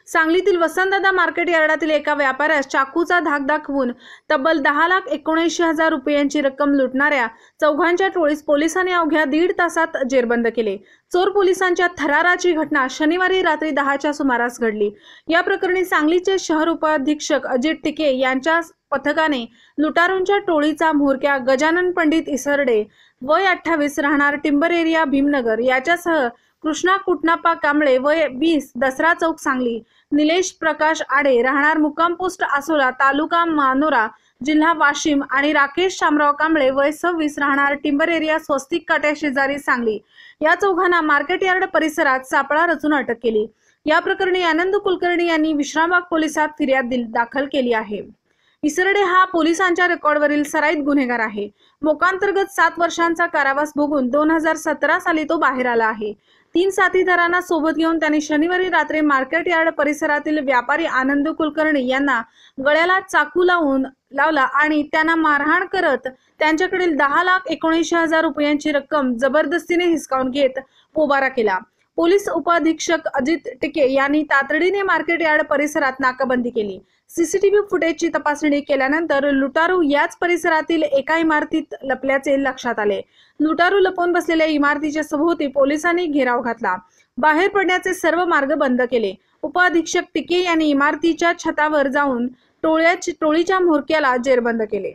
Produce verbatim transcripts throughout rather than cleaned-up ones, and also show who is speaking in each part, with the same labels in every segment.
Speaker 1: सांगलीतील वसंतदादा मार्केट यार्डातील एका व्यापाऱ्यास चाकूचा धाक दाखवून तब्बल दहा लाख एकोणऐंशी हजार रुपयांची रक्कम लुटणाऱ्या चौघांच्या टोळीस पोलिसांनी अवघ्या दीड तासात जेरबंद केले। चोर पोलिसांच्या थराराची घटना शनिवारी रात्री दहाच्या सुमारास घडली। या प्रकरणी सांगलीचे शहर उपाधीक्षक अजित टिके यांच्या पथकाने लुटारूंच्या टोळीचा म्होरक्या गजानन पंडित इसरडे वय अठ्ठावीस राहणार टिंबर एरिया भीमनगर याच्यासह कृष्णा कुटनाप्पा कांबळे वय वीस दसरा चौक सांगली, निलेश प्रकाश आडे राहणार मुक्काम पोस्ट आसोला तालुका मानोरा जिल्हा वाशिम आणि राकेश शामराव कांबळे वय सव्वीस राहणार टिंबर एरिया स्वस्तिक काट्या शेजारी सांगली या चौघांना मार्केट यार्ड परिसरात सापळा रचून अटक केली। या प्रकरणी आनंद कुलकर्णी यांनी विश्रामबाग पोलिसात फिर्याद दाखल केली आहे। इसरडे हा पोलिसांच्या रेकॉर्डवरील सराईत गुन्हेगार आहे। मोकांतर्गत सात वर्षांचा कारावास भोगून दोन हजार सतरा साली तो बाहेर आला आहे। तीन साथीदारांना सोबत घेऊन त्यांनी शनिवारी रात्री मार्केट यार्ड परिसरातील व्यापारी आनंद कुलकर्णी यांना गळ्याला चाकू लावून लावला आणि त्यांना मारहाण करत त्यांच्याकडील दहा लाख एकोणऐंशी हजार रुपयांची रक्कम जबरदस्तीने हिसकावून घेत पोबारा केला। पोलीस उपाधीक्षक अजित टिके यांनी तातडीने मार्केट यार्ड परिसरात नाकाबंदी केली। सीसीटीव्ही फुटेजची तपासणी केल्यानंतर लुटारू याच परिसरातील एका इमारतीत लपल्याचे लक्षात आले। लुटारू लपून बसलेल्या इमारतीच्या सभोवती पोलिसांनी घेराव घातला। बाहेर पडण्याचे सर्व मार्ग बंद केले। उपाधीक्षक टिके यांनी इमारतीच्या छतावर जाऊन टोळ्याची टोळीच्या म्होरक्याला जेरबंद केले।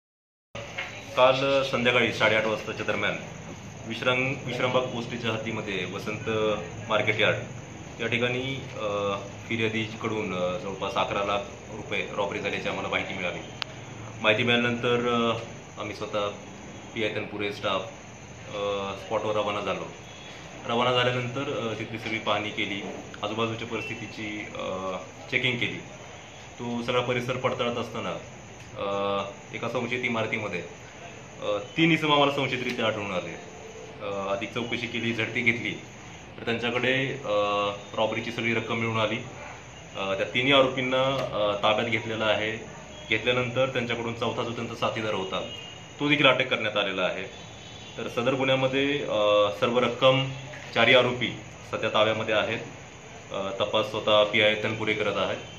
Speaker 2: काल संध्याकाळी साडेआठ वाजताच्या दरम्यान विश्राम विश्रामबाग पोस्टच्या हद्दीमध्ये वसंत मार्केट यार्ड या ठिकाणी फिर्यादीकडून जवळपास अकरा लाख रुपये रॉबरी झाल्याची आम्हाला माहिती मिळाली। माहिती मिळाल्यानंतर आम्ही स्वतः पी आय तनपुरे स्टाफ स्पॉटवर रवाना झालो। रवाना झाल्यानंतर तिथली सगळी पाहणी केली, आजूबाजूच्या परिस्थितीची चेकिंग केली। तो सगळा परिसर पडताळत असताना एका संशयित इमारतीमध्ये तीन इसम आम्हाला संशयितरित्या आढळून आले। अधिक चौकशी केली, झडती घेतली तर त्यांच्याकडे रॉबरीची सगळी रक्कम मिळून आली। त्या तिन्ही आरोपींना ताब्यात घेतलेला आहे। घेतल्यानंतर त्यांच्याकडून चौथा जो त्यांचा साथीदार होता तो देखील अटक करण्यात आलेला आहे। तर सदर गुन्ह्यामध्ये सर्व रक्कम चारही आरोपी सध्या ताब्यामध्ये आहेत। तपास स्वतः पी आय तनपुरे करत आहेत।